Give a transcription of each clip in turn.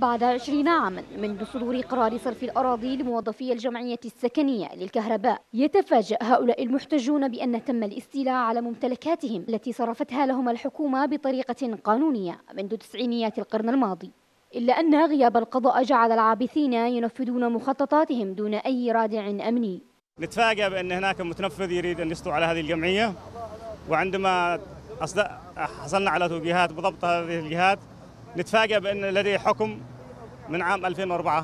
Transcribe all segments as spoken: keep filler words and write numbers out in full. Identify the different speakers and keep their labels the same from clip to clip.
Speaker 1: بعد عشرين عاما منذ صدور قرار صرف الأراضي لموظفي الجمعية السكنية للكهرباء، يتفاجأ هؤلاء المحتجون بأن تم الاستيلاء على ممتلكاتهم التي صرفتها لهم الحكومة بطريقة قانونية منذ تسعينيات القرن الماضي، إلا أن غياب القضاء جعل العابثين ينفذون مخططاتهم دون أي رادع أمني.
Speaker 2: نتفاجأ بأن هناك متنفذ يريد أن يسطو على هذه الجمعية، وعندما حصلنا على توجيهات بضبط هذه الجهات نتفاجأ بأن لديه حكم من عام ألفين وأربعة،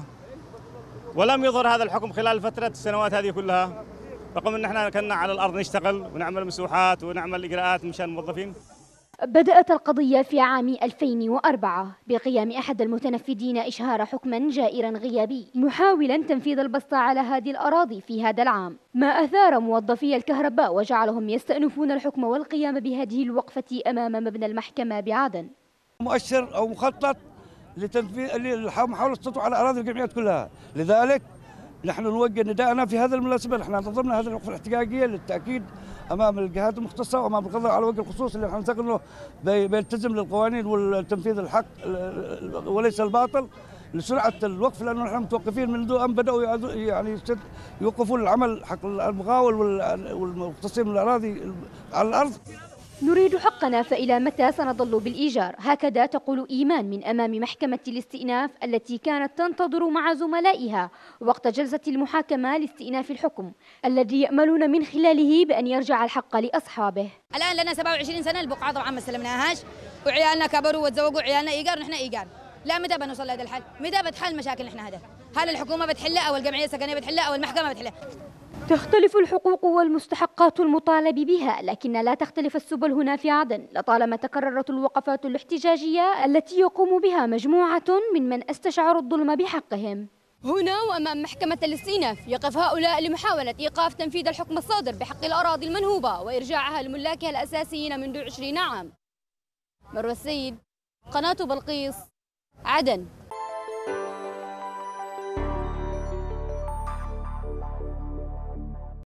Speaker 2: ولم يظهر هذا الحكم خلال فترة السنوات هذه كلها، رغم أن احنا كنا على الأرض نشتغل ونعمل مسوحات ونعمل إجراءات مشان الموظفين.
Speaker 1: بدأت القضية في عام ألفين وأربعة بقيام أحد المتنفذين إشهار حكما جائرا غيابي محاولا تنفيذ البسط على هذه الأراضي في هذا العام، ما أثار موظفي الكهرباء وجعلهم يستأنفون الحكم والقيام بهذه الوقفة أمام مبنى المحكمة بعدن.
Speaker 3: مؤشر أو مخطط لتنفيذ لمحاولة السطو على أراضي الجمعيات كلها، لذلك نحن نوجه نداءنا في هذه المناسبة. نحن نظمنا هذه الوقفة الاحتجاجية للتأكيد أمام الجهات المختصة وأمام القضاء على وجه الخصوص اللي نحن نعتقد أنه بيلتزم للقوانين والتنفيذ الحق وليس الباطل لسرعة الوقف، لأنه نحن متوقفين منذ أن بدأوا يعني يوقفون العمل حق المغاول والمختصين من الأراضي على الأرض.
Speaker 1: نريد حقنا، فإلى متى سنظل بالإيجار؟ هكذا تقول إيمان من أمام محكمة الاستئناف التي كانت تنتظر مع زملائها وقت جلسة المحاكمة لاستئناف الحكم الذي يأملون من خلاله بأن يرجع الحق لأصحابه.
Speaker 4: الآن لنا سبعة وعشرين سنة، البقعة طبعا ما استلمناهاش، وعيالنا كبروا وتزوجوا، عيالنا إيجار ونحن إيجار. لا، متى بنوصل لهذا الحل؟ متى بتحل مشاكل نحن هذا؟ هل الحكومة بتحلها أو الجمعية السكنية بتحلها أو المحكمة بتحلها؟
Speaker 1: تختلف الحقوق والمستحقات المطالب بها، لكن لا تختلف السبل هنا في عدن، لطالما تكررت الوقفات الاحتجاجية التي يقوم بها مجموعة من من استشعروا الظلم بحقهم.
Speaker 5: هنا وأمام محكمة الاستئناف يقف هؤلاء لمحاولة إيقاف تنفيذ الحكم الصادر بحق الأراضي المنهوبة وإرجاعها لملاكها الأساسيين منذ عشرين عام. مروى السيد، قناة بلقيس، عدن.